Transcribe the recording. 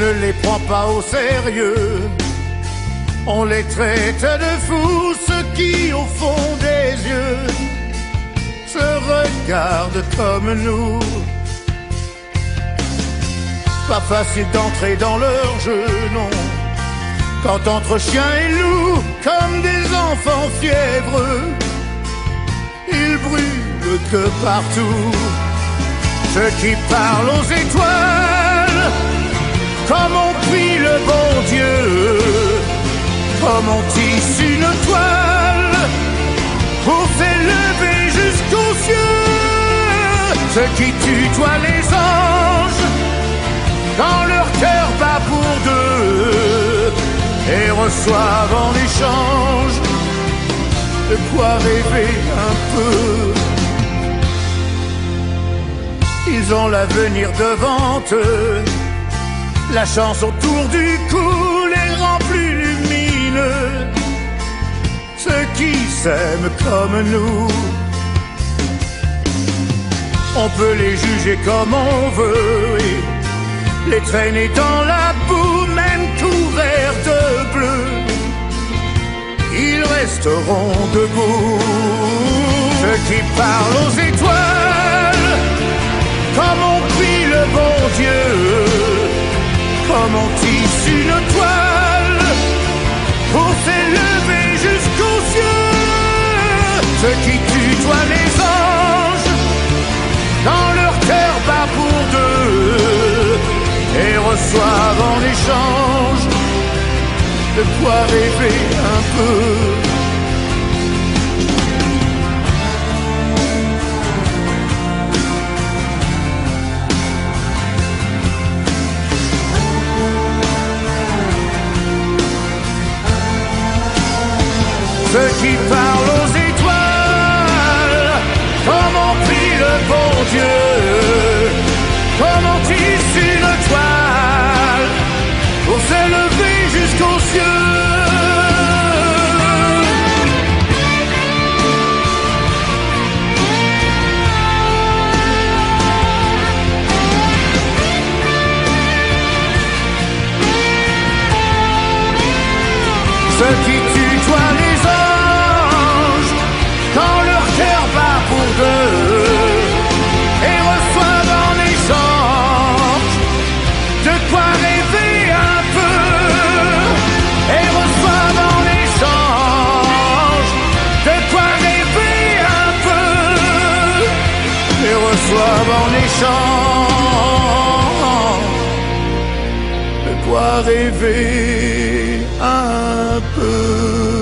ne les prend pas au sérieux. On les traite de fous, ceux qui au fond des yeux se regardent comme nous. Pas facile d'entrer dans leur jeu, non. Quand entre chien et loup, comme des enfants fiévreux, ils brûlent que partout. Ceux qui parlent aux étoiles, comme on prie le bon Dieu, comme on tisse une toile pour s'élever jusqu'aux cieux. Ceux qui tutoient les anges quand leur cœur bat pour deux et reçoivent en échange de quoi rêver un peu. Ils ont l'avenir devant eux, la chance autour du cou les rend plus lumineux. Ceux qui s'aiment comme nous, on peut les juger comme on veut et les traîner dans la boue, même couverts de bleu, ils resteront debout. Ceux qui parlent aux étoiles, comme on prie le bon Dieu, comme on tisse une toile pour s'élever jusqu'aux cieux. Ceux qui tutoient les anges quand leur cœur bat pour deux et reçoivent en échange de quoi rêver un peu. Ceux qui parlent aux étoiles, comme on prie le bon Dieu, comme on tisse une toile pour s'élever jusqu'aux cieux. Ceux qui tutoient les anges quand leur cœur bat pour deux et reçoivent en échange de quoi rêver un peu, et reçoivent en échange de quoi rêver un peu, et reçoivent en échange de quoi rêver un peu.